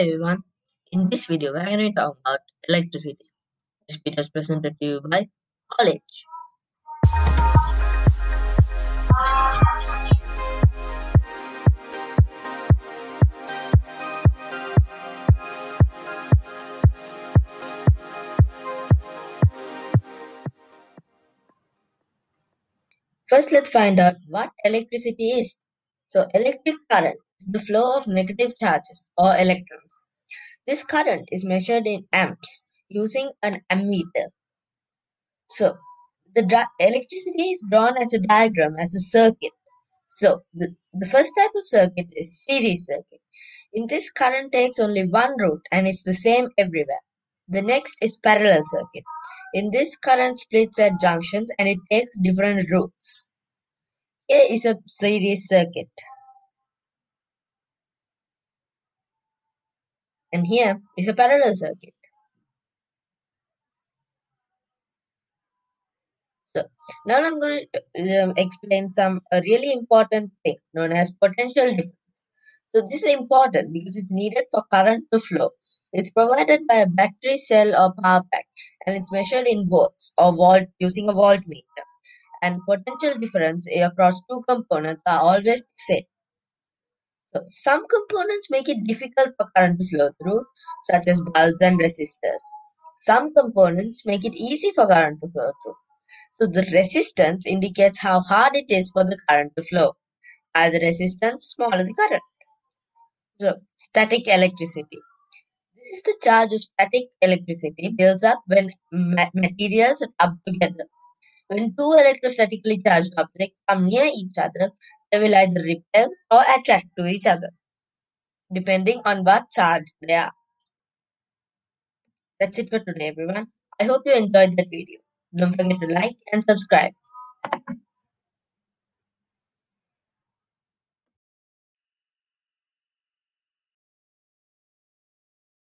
everyone. In this video, we're going to talk about electricity. This video is presented to you by college. First, let's find out what electricity is. So, electric current is the flow of negative charges or electrons. This current is measured in amps using an ammeter. So, the electricity is drawn as a diagram as a circuit. So, the first type of circuit is series circuit. In this, current takes only one route and it's the same everywhere. The next is parallel circuit. In this, current splits at junctions and it takes different routes. Here is a series circuit. And here is a parallel circuit. So, now I'm going to explain a really important thing known as potential difference. So, this is important because it's needed for current to flow. It's provided by a battery cell or power pack and it's measured in volts or volt using a voltmeter. And potential difference across two components are always the same. So, some components make it difficult for current to flow through, such as bulbs and resistors. Some components make it easy for current to flow through. So the resistance indicates how hard it is for the current to flow. Higher the resistance, smaller the current. So static electricity. This is the charge of static electricity builds up when materials rub together. When two electrostatically charged objects come near each other, they will either repel or attract to each other, depending on what charge they are. That's it for today, everyone. I hope you enjoyed that video. Don't forget to like and subscribe.